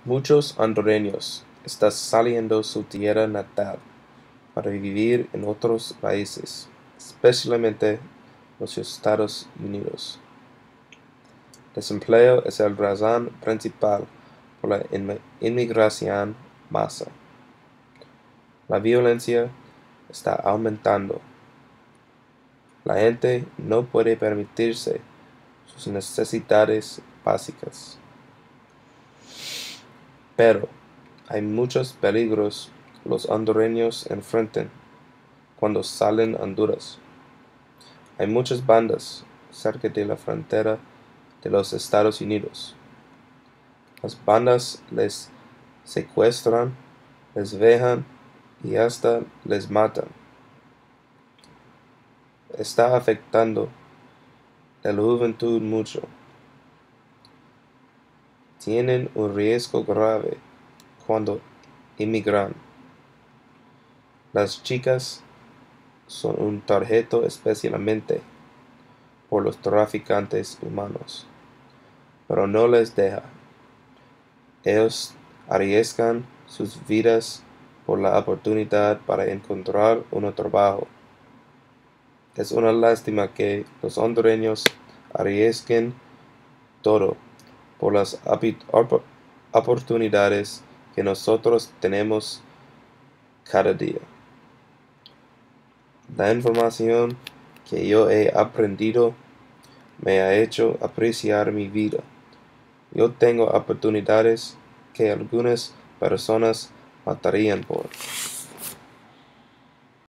Muchos hondureños están saliendo su tierra natal para vivir en otros países, especialmente los Estados Unidos. Desempleo es la razón principal por la inmigración masa. La violencia está aumentando. La gente no puede permitirse sus necesidades básicas. Pero hay muchos peligros los hondureños enfrentan cuando salen a Honduras. Hay muchas bandas cerca de la frontera de los Estados Unidos. Las bandas les secuestran, les vejan y hasta les matan. Está afectando a la juventud mucho. Tienen un riesgo grave cuando inmigran. Las chicas son un tarjeto especialmente por los traficantes humanos, pero no les deja. Ellos arriesgan sus vidas por la oportunidad para encontrar un trabajo. Es una lástima que los hondureños arriesguen todo por las oportunidades que nosotros tenemos cada día. La información que yo he aprendido me ha hecho apreciar mi vida. Yo tengo oportunidades que algunas personas matarían por.